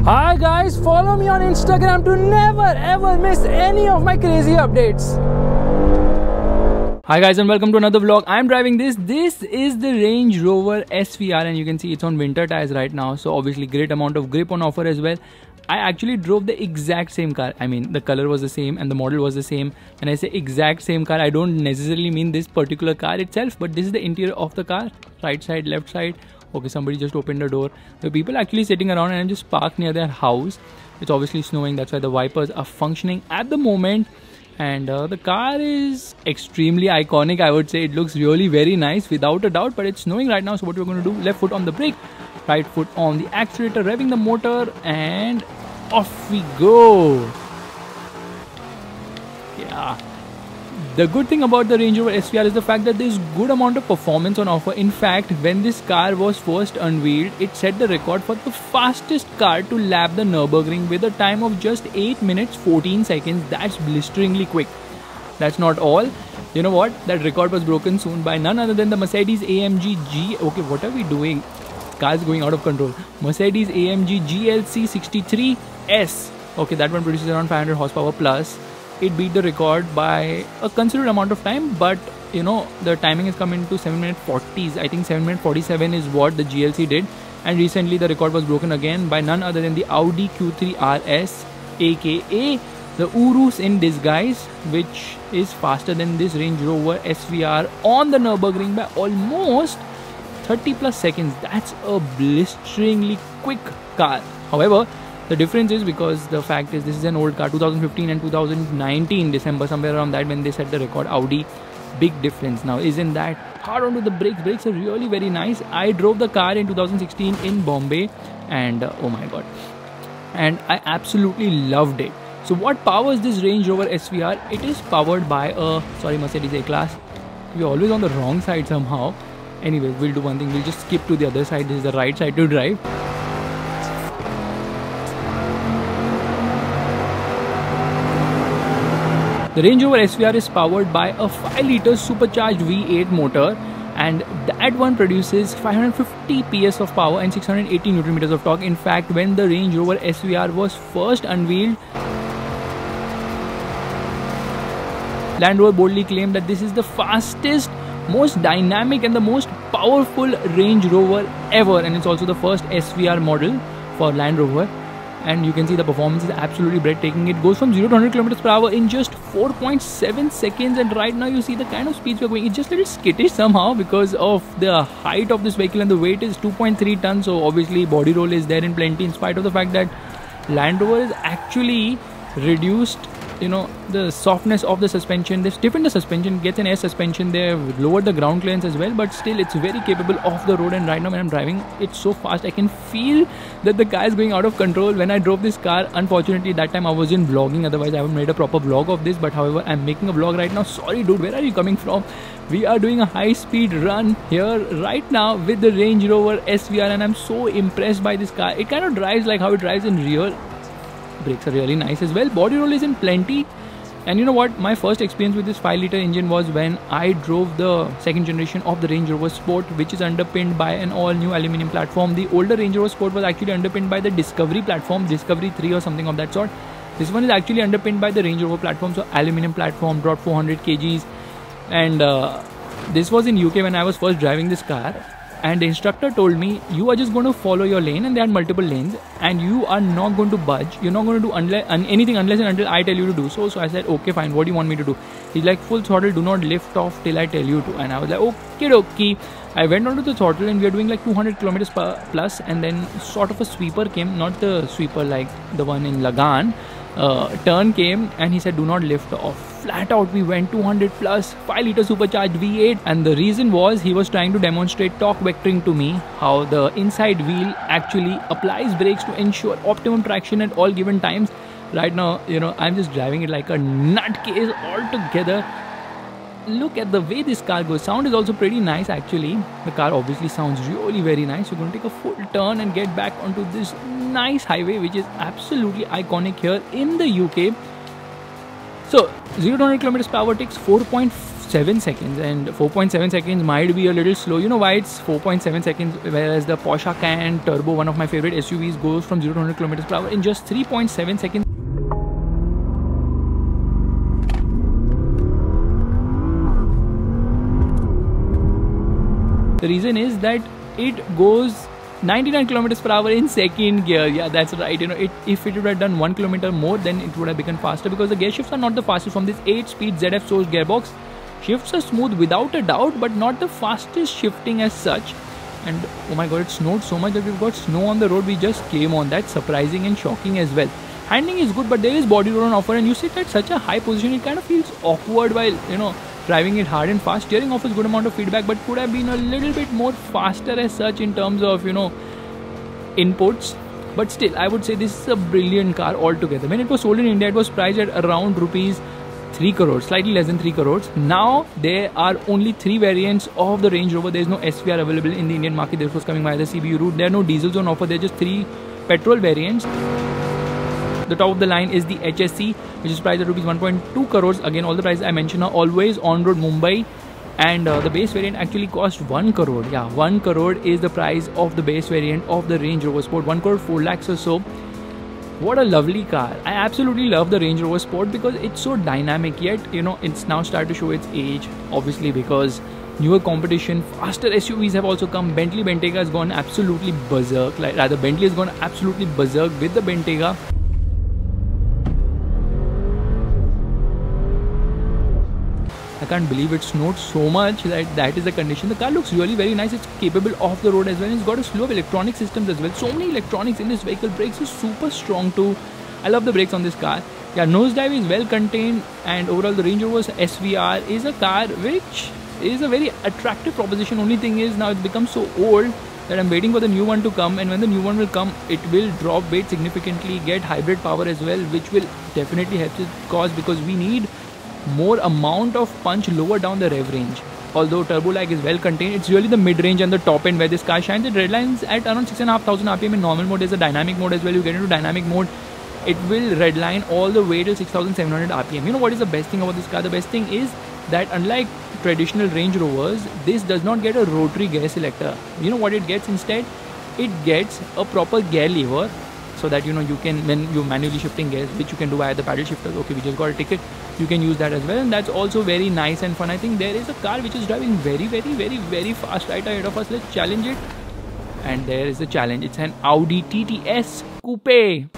Hi guys, follow me on Instagram to never ever miss any of my crazy updates. Hi guys and welcome to another vlog. I'm driving this. This is the Range Rover SVR and you can see it's on winter tires right now. So obviously great amount of grip on offer as well. I actually drove the exact same car. I mean the color was the same and the model was the same. When I say exact same car, I don't necessarily mean this particular car itself, but this is the interior of the car. Right side, left side. Okay, somebody just opened the door. The people actually sitting around and I'm just parked near their house. It's obviously snowing, that's why the wipers are functioning at the moment. And the car is extremely iconic, I would say. It looks really very nice without a doubt, but it's snowing right now. So what we're going to do, left foot on the brake, right foot on the accelerator, revving the motor and off we go. Yeah. The good thing about the Range Rover SVR is the fact that there is good amount of performance on offer. In fact, when this car was first unveiled, it set the record for the fastest car to lap the Nürburgring with a time of just 8 minutes 14 seconds. That's blisteringly quick. That's not all. You know what? That record was broken soon by none other than the Mercedes-AMG G. Okay, what are we doing? Car's going out of control. Mercedes-AMG GLC 63S. Okay, that one produces around 500 horsepower plus. It beat the record by a considerable amount of time, but you know the timing is coming to 7 minute 40s. I think 7 minute 47 is what the GLC did, and recently the record was broken again by none other than the Audi Q3 RS, aka the Urus in disguise, which is faster than this Range Rover SVR on the Nürburgring by almost 30 plus seconds. That's a blisteringly quick car. However, the difference is because the fact is this is an old car, 2015 and 2019 December, somewhere around that when they set the record. Audi, big difference. Now isn't that hard onto the brakes? Brakes are really very nice. I drove the car in 2016 in Bombay and oh my god, and I absolutely loved it. So what powers this Range Rover SVR? It is powered by a Mercedes A-Class. We're always on the wrong side somehow. Anyway, we'll do one thing, we'll just skip to the other side. This is the right side to drive. The Range Rover SVR is powered by a 5-litre supercharged V8 motor, and that one produces 550 PS of power and 680 Nm of torque. In fact, when the Range Rover SVR was first unveiled, Land Rover boldly claimed that this is the fastest, most dynamic and the most powerful Range Rover ever, and it's also the first SVR model for Land Rover. And you can see the performance is absolutely breathtaking. It goes from 0 to 100 km per hour in just 4.7 seconds, and right now you see the kind of speeds we're going. It's just a little skittish somehow because of the height of this vehicle, and the weight is 2.3 tons, so obviously body roll is there in plenty, in spite of the fact that Land Rover is actually reduced, you know, the softness of the suspension. They've stiffened the suspension, gets an air suspension. They've lowered the ground clearance as well, but still it's very capable off the road. And right now when I'm driving, it's so fast, I can feel that the car is going out of control. When I drove this car, unfortunately that time I wasn't vlogging, otherwise I would have made a proper vlog of this, but however I'm making a vlog right now. Sorry dude, where are you coming from? We are doing a high speed run here right now with the Range Rover SVR, and I'm so impressed by this car. It kind of drives like how it drives in real. Brakes are really nice as well. Body roll is in plenty. And you know what? My first experience with this 5-litre engine was when I drove the second generation of the Range Rover Sport, which is underpinned by an all-new aluminium platform. The older Range Rover Sport was actually underpinned by the Discovery platform, Discovery 3 or something of that sort. This one is actually underpinned by the Range Rover platform, so aluminium platform, brought 400 kgs. And this was in UK when I was first driving this car. And the instructor told me, you are just going to follow your lane, and there are multiple lanes, and you are not going to budge. You're not going to do anything unless and until I tell you to do so. So I said, okay fine, what do you want me to do? He's like, full throttle, do not lift off till I tell you to. And I was like, okay dokie. I went onto the throttle and we are doing like 200 km per plus, and then sort of a sweeper came, not the sweeper like the one in Lagan. Turn came and he said do not lift off. Flat out we went 200 plus, 5-litre supercharged V8, and the reason was he was trying to demonstrate torque vectoring to me, how the inside wheel actually applies brakes to ensure optimum traction at all given times. Right now, you know, I'm just driving it like a nutcase altogether. Look at the way this car goes. Sound is also pretty nice actually. The car obviously sounds really very nice. We're going to take a full turn and get back onto this nice highway, which is absolutely iconic here in the UK. So 0 to 100 km per hour takes 4.6 4.7 seconds, and 4.7 seconds might be a little slow. You know why it's 4.7 seconds, whereas the Porsche Cayenne Turbo, one of my favorite SUVs, goes from 0 to 100 kilometers per hour in just 3.7 seconds. The reason is that it goes 99 kilometers per hour in second gear. Yeah, that's right. You know, if it would have done 1 kilometer more, then it would have become faster, because the gear shifts are not the fastest from this 8-speed ZF Source gearbox. Shifts are smooth without a doubt, but not the fastest shifting as such. And oh my god, it snowed so much that we've got snow on the road we just came on. That's surprising and shocking as well. Handling is good, but there is body roll on offer, and you sit at such a high position, it kind of feels awkward while, you know, driving it hard and fast. Steering offers good amount of feedback, but could have been a little bit more faster as such in terms of, you know, inputs. But still, I would say this is a brilliant car altogether. When it was sold in India, it was priced at around rupees 3 crores, slightly less than 3 crores. Now there are only 3 variants of the Range Rover. There is no SVR available in the Indian market. This was coming via the CBU route. There are no diesels on offer. There are just 3 petrol variants. The top of the line is the HSC, which is priced at rupees 1.2 crores. Again, all the prices I mentioned are always on road Mumbai, and the base variant actually cost 1 crore. Yeah, 1 crore is the price of the base variant of the Range Rover Sport. 1 crore 4 lakhs or so. What a lovely car. I absolutely love the Range Rover Sport because it's so dynamic, yet, you know, it's now started to show its age, obviously, because newer competition, faster SUVs have also come. Bentley Bentayga has gone absolutely berserk. Bentley has gone absolutely berserk with the Bentayga. I can't believe it snowed so much that is the condition. The car looks really very nice. It's capable off the road as well. It's got a slew of electronic systems as well. So many electronics in this vehicle. Brakes is super strong too. I love the brakes on this car. Yeah, nosedive is well contained, and overall the Range Rover SVR is a car which is a very attractive proposition. Only thing is now it's become so old that I'm waiting for the new one to come, and when the new one will come, it will drop weight significantly, get hybrid power as well, which will definitely help its cause, because we need more amount of punch lower down the rev range. Although turbo lag is well contained, it's really the mid-range and the top end where this car shines. It redlines at around 6,500 RPM in normal mode. There's a dynamic mode as well. You get into dynamic mode, it will redline all the way till 6,700 RPM. You know what is the best thing about this car? The best thing is that unlike traditional Range Rovers, this does not get a rotary gear selector. You know what it gets instead? It gets a proper gear lever, so that, you know, you can, when you're manually shifting gears, which you can do via the paddle shifters. Okay, we just got a ticket. You can use that as well, and that's also very nice and fun. I think there is a car which is driving very fast right ahead of us. Let's challenge it. And there is the challenge. It's an Audi TTS Coupe.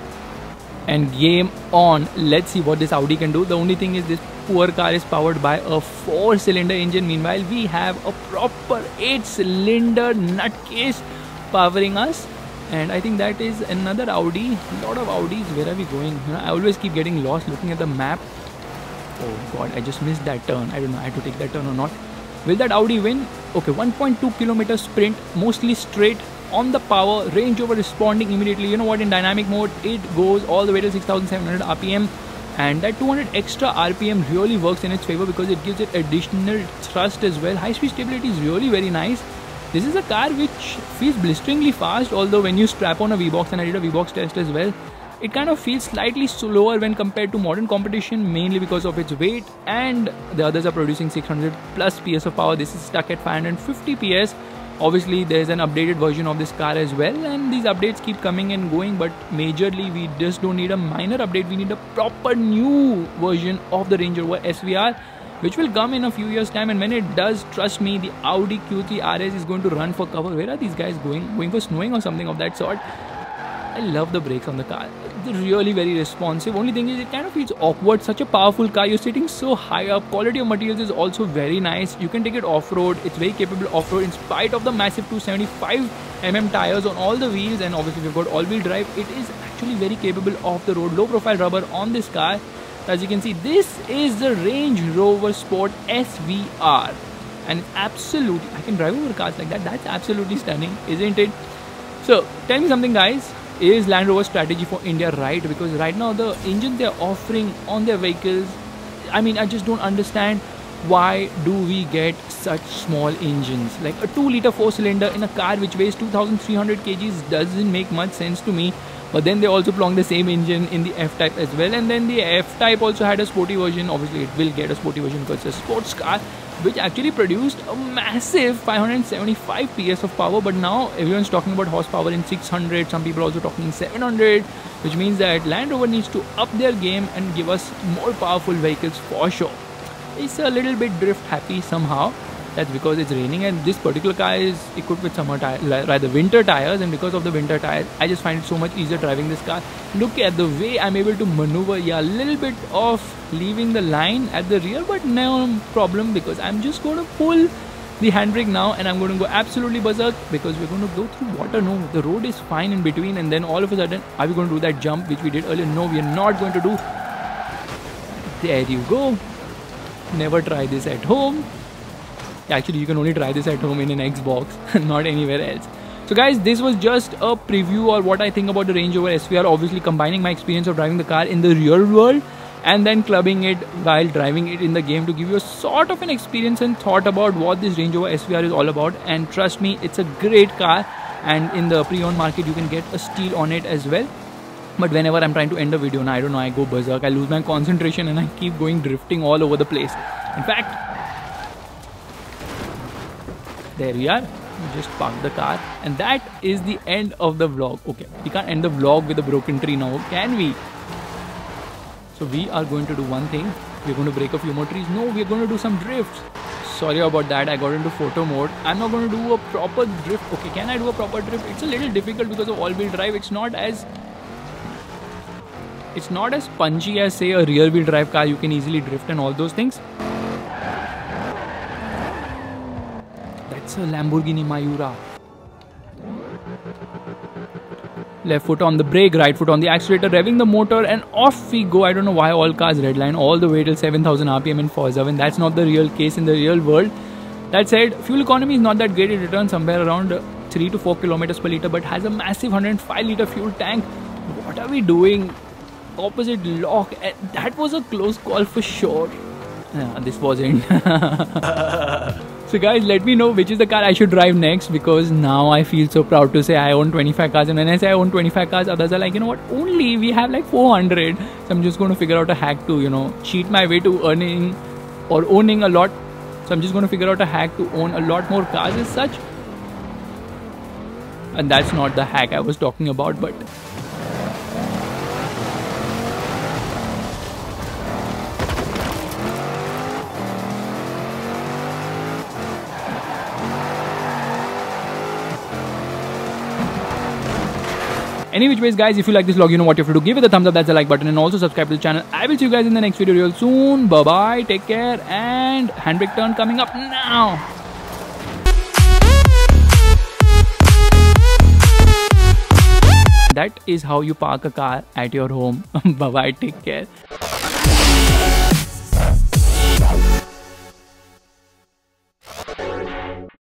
And game on. Let's see what this Audi can do. The only thing is this poor car is powered by a 4-cylinder engine. Meanwhile, we have a proper 8-cylinder nutcase powering us. And I think that is another Audi. A lot of Audis. Where are we going? You know, I always keep getting lost looking at the map. Oh god, I just missed that turn. I don't know, I had to take that turn or not. Will that Audi win? Okay, 1.2 kilometer sprint, mostly straight on the power. Range Rover responding immediately. You know what, in dynamic mode, it goes all the way to 6,700 RPM. And that 200 extra RPM really works in its favor because it gives it additional thrust as well. High speed stability is really very nice. This is a car which feels blisteringly fast, although when you strap on a V-Box, and I did a V-Box test as well, it kind of feels slightly slower when compared to modern competition, mainly because of its weight, and the others are producing 600 plus PS of power. This is stuck at 550 PS. Obviously, there's an updated version of this car as well, and these updates keep coming and going, but majorly we just don't need a minor update. We need a proper new version of the Range Rover SVR, which will come in a few years time, and when it does, trust me, the Audi Q3 RS is going to run for cover. Where are these guys going? Going for snowing or something of that sort? I love the brakes on the car. They're really very responsive. Only thing is it kind of feels awkward. Such a powerful car. You're sitting so high up. Quality of materials is also very nice. You can take it off-road. It's very capable off-road in spite of the massive 275mm tires on all the wheels, and obviously we've got all-wheel drive. It is actually very capable off the road. Low profile rubber on this car. As you can see, this is the Range Rover Sport SVR, and it's absolutely, I can drive over cars like that. That's absolutely stunning, isn't it? So tell me something, guys. Is Land Rover's strategy for India right? Because right now the engines they're offering on their vehicles, I mean, I just don't understand why do we get such small engines. Like a 2-liter 4-cylinder in a car which weighs 2,300 kgs doesn't make much sense to me. But then they also belong the same engine in the F-Type as well, and then the F-Type also had a sporty version. Obviously it will get a sporty version because it's a sports car, which actually produced a massive 575 PS of power. But now everyone's talking about horsepower in 600, some people are also talking 700, which means that Land Rover needs to up their game and give us more powerful vehicles for sure. It's a little bit drift happy somehow. That's because it's raining, and this particular car is equipped with summer tires, rather winter tires, and because of the winter tires, I just find it so much easier driving this car. Look at the way I'm able to maneuver. Yeah, a little bit of leaving the line at the rear, but no problem because I'm just going to pull the handbrake now, and I'm going to go absolutely berserk because we're going to go through water. No, the road is fine in between, and then all of a sudden, are we going to do that jump which we did earlier? No, we are not going to do. There you go. Never try this at home. Actually, you can only try this at home in an Xbox, not anywhere else. So guys, this was just a preview or what I think about the Range Rover SVR, obviously combining my experience of driving the car in the real world and then clubbing it while driving it in the game to give you a sort of an experience and thought about what this Range Rover SVR is all about. And trust me, it's a great car, and in the pre-owned market you can get a steal on it as well. But whenever I'm trying to end a video, now I don't know, I go berserk, I lose my concentration and I keep going drifting all over the place. In fact, there we are. We just parked the car, and that is the end of the vlog. Okay, we can't end the vlog with a broken tree now, can we? So we are going to do one thing. We're going to break a few more trees. No, we're going to do some drifts. Sorry about that, I got into photo mode. I'm not going to do a proper drift. Okay, can I do a proper drift? It's a little difficult because of all-wheel drive. It's not as punchy as, say, a rear-wheel drive car. You can easily drift and all those things. That's a Lamborghini Miura. Left foot on the brake, right foot on the accelerator, revving the motor, and off we go. I don't know why all cars redline all the way till 7,000 RPM in Forza when that's not the real case in the real world. That said, fuel economy is not that great. It returns somewhere around 3 to 4 kilometers per liter, but has a massive 105 liter fuel tank. What are we doing? Opposite lock. That was a close call for sure. This wasn't. So guys, let me know which is the car I should drive next, because now I feel so proud to say I own 25 cars, and when I say I own 25 cars, others are like, you know what, only we have like 400. So I'm just going to figure out a hack to, you know, cheat my way to earning or owning a lot. So I'm just going to figure out a hack to own a lot more cars as such. And that's not the hack I was talking about, but any which ways, guys, if you like this vlog, you know what you have to do. Give it a thumbs up, that's the like button, and also subscribe to the channel. I will see you guys in the next video real soon. Bye bye, take care, and handbrake turn coming up now. That is how you park a car at your home. Bye bye, take care.